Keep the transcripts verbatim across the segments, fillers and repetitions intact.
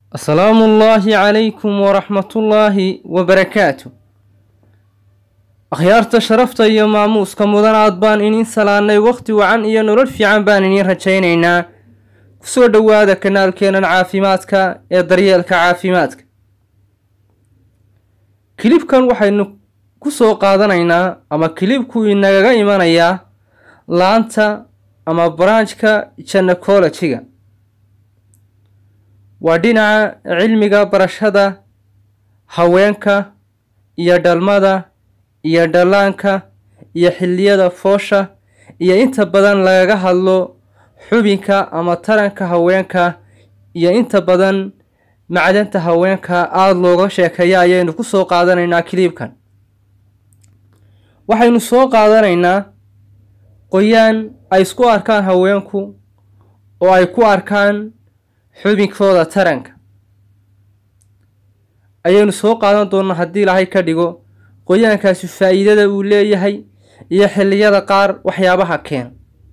السلام الله عليكم ورحمة الله وبركاته. أخيارت شرفت يا ماموس كمدن عضبان إني سلاني وقتي وعن إيا نرد في عن بان إني رجينينا كسو دوادا كنال كينا عافيماتك يا دريالك عافيماتك. كليب كان وحي كسو قادنينا أما كليب كو إننا غايمانيا لانتا أما برانجكا جنة كولا تيغا ودينا علميغا برشادا هاوينكا إيا دالمادا إيا دالانكا إيا حليادا فوشا إيا إنتا بدان لغا هالو حبينكا أما ترانكا هاوينكا إيا إنتا بدان معدنتا هاوينكا آد لوغا شاكايا إيا كسو قادنينا كليب كان waxaynu soo qaadanaynaa qoyaan ay isku arkaan haweenku oo ay ku arkaan xubinkooda taranka ayaynu soo qaadan doonaa haddii Ilaahay ka dhigo qoyaankaasi faa'iidada uu leeyahay iyo xilliyada qaar waxyaabaha keen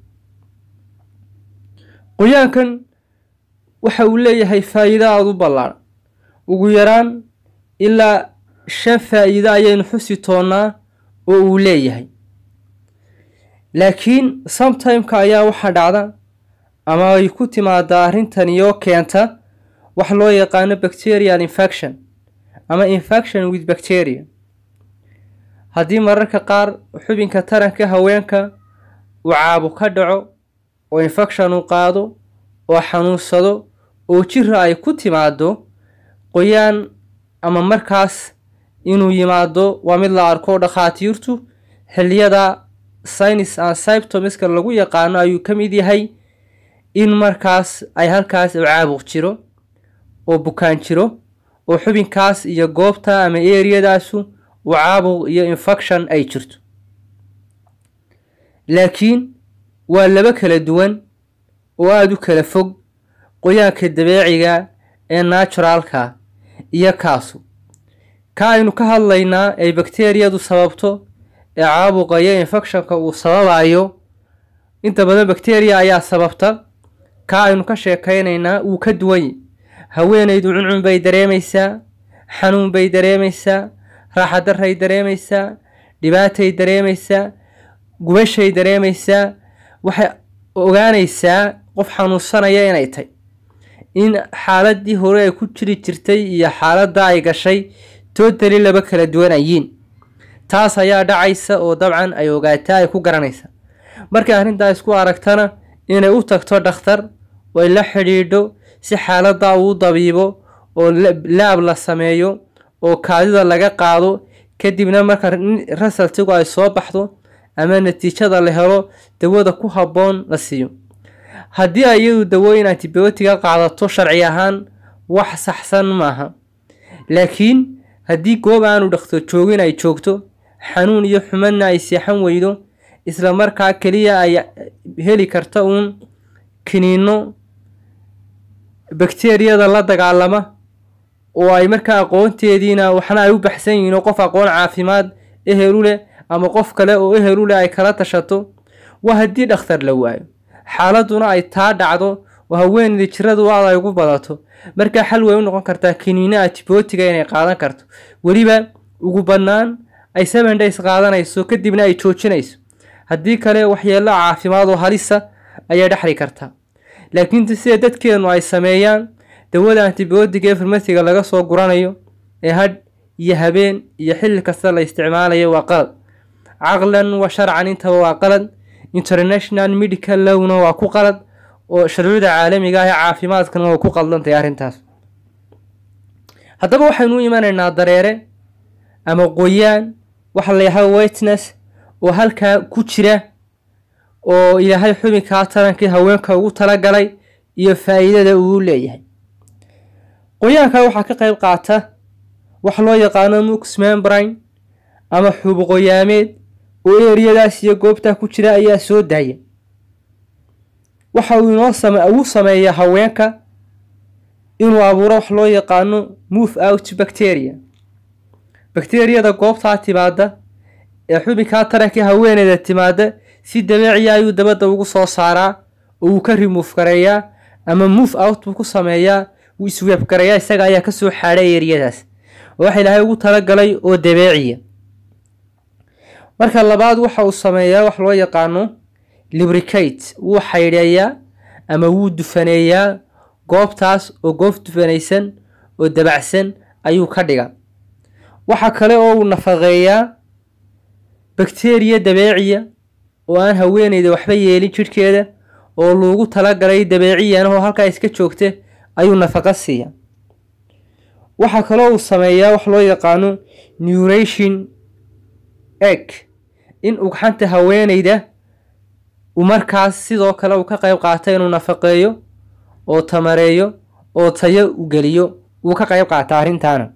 qoyaankan waxa uu leeyahay faa'iido aad u ballaaran ugu yaraan ilaa shan faa'iido ayaynu xusi doonaa oo uu leeyahay laakiin sometime-ka ayaa waxa dhacda ama ay ku timaada arrintan iyo keenta wax loo yaqaan bacterial infection ama infection with bacteria haddii mararka qaar xubinka taranka haweenka uu caabuq ka dhaco oo infection uu qaado oo xanuunsado oo jira ay ku timaado qoyaan ama markaas inuu yimaado waa mid la arko dhaqaatiirtu xilliyada sinus and symptoms ka lagu yaqaan ayuu kamid yahay in markaas ay halkaas caabuq jiro oo bukaan jiro oo xubinkaas iyo goobta ama area-daasu uu caabuq iyo infection ay jirto laakiin waa laba kala duwan oo aad u kala fog qoyaanka dabiiciga ee naturalka iyo kaasu ka aynu ka hadlaynaa ay bakteeriyadu sababto ee caabuqa iyo infectionka uu sababayo inta badan bakteeriya ayaa sababta ka aynu ka sheekaynaynaa uu ka duwan haweenaydu cuncun bay dareemaysaa xanuun bay dareemaysaa raaxo darray dareemaysaa dhibaatay dareemaysaa gubashay dareemaysaa waxay ogaanaysaa qof xanuunsanaya inay tahay in xaaladii hore ay ku jiri jirtay iyo xaaladda ay gashay totally laba kala duwan ayiin taas ayaa dhacaysa oo dabcan ay ogaataa ay ku garanaysa marka arrinta isku aragtana inay u tagto dhakhtar oo la xiriidho si xaaladda uu dabiibo oo laab la sameeyo oo kaadida laga qaado kadibna marka resultigu ay soo baxdo ama natiijada la helo dawada ku haboon la siiyo haddii ayadu dawooyin antibiyootiga qaadato sharci ahaan wax saxsan maaha laakiin haddii goob aanu dhakhtar joogin ay joogto xanuun iyo xumadna ay seexan weydo isla markaa kaliya ay heli karta uun kiniino bakteeriyada la dagaalama oo ay markaa aqoonteediina waxna ay u baxsan yihiin qof aqoon caafimaad ehel u leh ama qof kale oo ehel u leh ay kala tashato waa haddii dhakhtar la waayo xaaladuna ay taa dhacdo oo haweeneyda jiradu aad ay ugu badato marka xal way u noqon kartaa kiniina antibiyootiga inay qaadan karto waliba ugu banaan ay seven days qaadanayso kadibna ay joojinayso haddii kale waxyeello caafimaad oo halisa ayaa dhaxli kartaa laakiin sida dadkeenu ay sameeyaan dawada antibiyootiga ee farmasiga laga soo guranayo ee had iyo habeen iyo xilli kasta la isticmaalayo waa qalad caqlan wa sharcan intaba waa qalad international medical law-na waa ku qalad oo sharciyada caalamiga ah ee caafimaadkana oo ku qaldantay arrintaas haddaba waxaynu iimanaynaa dareere ama qoyaan waxa la yiraahdo wetness oo halka ku jira oo Ilaahay xubinka taranka haweenka ugu tala galay iyo faa'iidada uu leeyahay qoyaanka waxa ka qayb qaata wax loo yaqaan mucous membrane ama xub qoyaameed oo area-daas iyo goobta ku jira ayaa soo daaya waxa uu inoo sameeyaa sameeyaa haweenka inuu abuuro wax loo yaqaano move out bacteria bakteeriyada goobta timaada ee xubinka taranka haweeneyda timaada si dabiici ah ayuu dabada ugu soo saaraa oo uu ka remove gareeyaa ama move out ku sameeyaa wuu isweeb garaya isaga ayaa ka soo xaadhay eriyadaas oo waxa ilaahay ugu talagalay oo dabeeciya. marka labaad waxa uu sameeyaa wax loo yaqaano lubricate, wuu xaydheeyaa ama wuu dufaneeyaa goobtaas oo goob dufanaysan oo dabacsan ayuu ka dhigaa. waxa kale oo uu nafaqeeyaa bacteria dabeeciya oo aan haweeneyda waxba yeelin jidhkeeda oo loogu talagalay dabeeciyan oo halkaa iska joogta ayuu nafaqa siiyaa. waxa kale oo uu sameeyaa wax loo yaqaano nutrition egg, in ugxanta haweeneyda uu markaas sidoo kale uu ka qayb qaata inuu nafaqeeyo oo tamareeyo oo tayo u geliyo, uu ka qayb qaata arrintaana.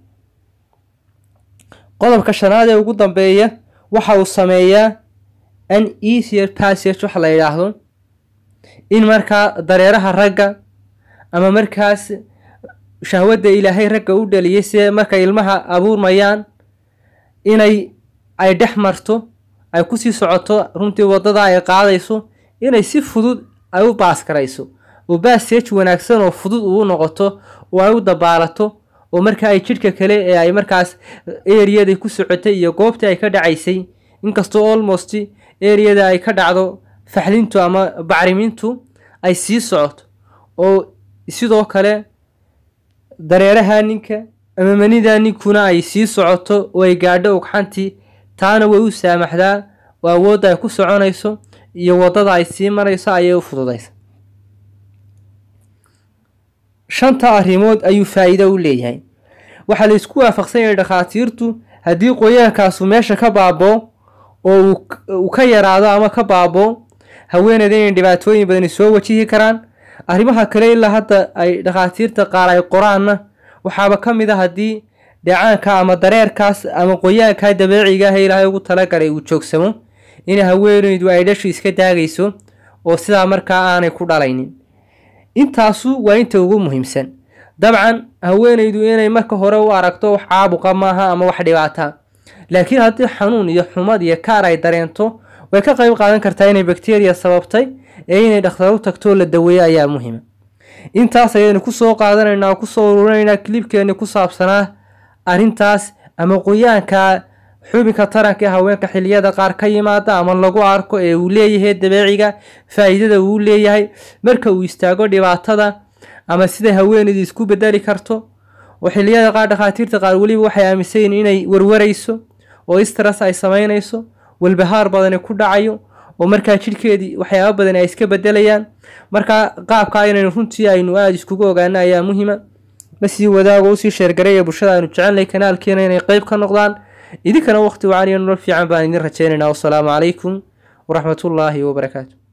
qodobka shanaad ee ugu dambeeya waxa uu sameeyaa an easier passage wax la yidhaahdo, in markaa dareeraha ragga ama markaas shahwadda ilaahay ragga u dhaliyay si markay ilmaha abuurmayaan inay ay dhex marto, ay kusii socoto runtii wadada ay qaadayso, inay si fudud ay u baas karayso oo passage wanaagsan oo fudud u noqoto oo ay u dabaalato oo marka ay jidhka kale ee ay markaas area-da ku socotay iyo goobta ay ka dhacaysay inkastoo almost area-da ay ka dhacdo faxlintu ama bacrimintu ay sii socoto oo sidoo kale dareeraha ninka ama manida ninkuna ay sii socoto oo ay gaadho ugxantii, taana way u saamaxdaa oo awoodda ay ku soconayso iyo wadada ay sii marayso ayay u fududaysaa. shanta arrimood ayuu faa'iido u leeyahay. waxaa la isku waafaqsan yahay dhakhaatiirtu haddii qoyaankaasu meesha ka baabo oo uu ka yaraado ama ka baabo haweeneyda inay dhibaatooyin badan soo wajihi karaan. arrimaha kale ilaa hadda ay dhakhaatiirta qaar ay qoraanna waxaaba ka mid ah haddii dheecaanka ama dareerkaas ama qoyaanka dabeeciga ah ee ilaahay ugu talagalay uu joogsamo in haweeneydu ay dhashu iska daagayso oo sidaa markaa aanay ku dhalaynin. intaasu waa inta ugu muhiimsan. dabcan haweeneydu inay marka hore u aragto wax caabuqa maaha ama wax dhibaata, laakiin haddii xanuun iyo xumad iyo kaar ay dareento way ka qayb qaadan kartaa inay bacteria sababtay ee inay dhakhtar u tagto la daweeyo ayaa muhiima. intaas ayaynu ku soo qaadanaynaa ku soo ururinaynaa clipkeena ku saabsanaa arrintaas ama qoyaanka xubinka taranka ee haweenka xilliyada qaar ka yimaada ama lagu arko ee uu leeyahay dabeeciga, faa'iidada uu leeyahay marka uu istaago dhibaatada ama sida haweeneydu isku bedeli karto. oo xilliyada qaar dhakhaatiirta qaar waliba waxay aaminsan yihiin inay warwarayso oo stress ay sameynayso, walbahaar badan ku dhacayo oo markaa jidhkeedii waxyaabo badan ay iska bedelayaan. marka qaabka inaynu runtii aynu aad iskugu ogaano ayaa muhiima. la sii wadaago usii sheergareeya bulshada aynu jecelnahay kanaalkeena inay qayb ka noqdaan. idinkana waqti wacan iyo nolol fiican baan idin rajaynaynaa. wassalaamu calaykum waraxmatullaahi wabarakaatu.